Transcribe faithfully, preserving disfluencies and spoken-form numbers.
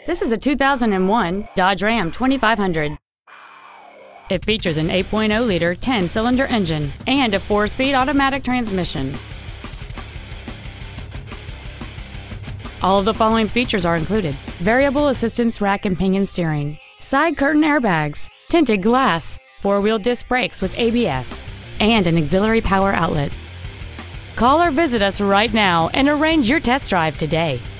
This is a two thousand one Dodge Ram twenty-five hundred. It features an eight point oh liter ten-cylinder engine and a four-speed automatic transmission. All of the following features are included: variable assistance rack and pinion steering, side curtain airbags, tinted glass, four-wheel disc brakes with A B S, and an auxiliary power outlet. Call or visit us right now and arrange your test drive today.